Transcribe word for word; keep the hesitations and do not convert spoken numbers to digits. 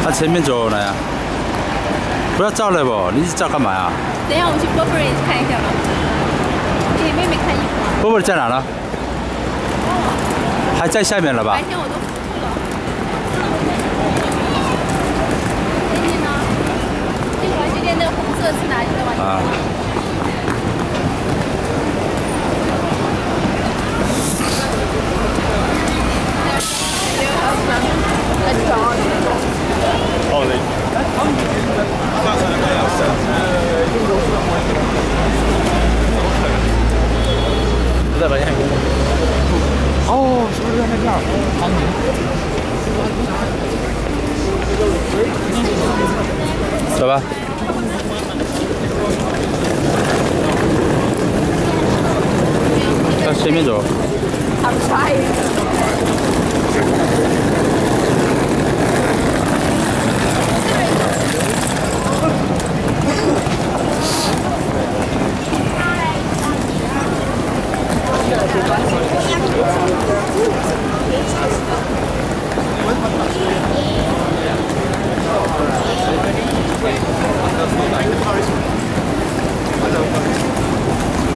看前面走呢。不要照了不？你照干嘛呀？ 等一下，我去 Burberry 看一下吧。你妹妹看衣服啊 Burberry 在哪呢？还在下面了吧？ 白天我都出去了。姐姐呢？这个玩具店那个红色是哪里的玩具？啊。 哦，对。不在白天。哦，是不是在那边？安宁。走吧。向前面走。 I'm trying. 关系。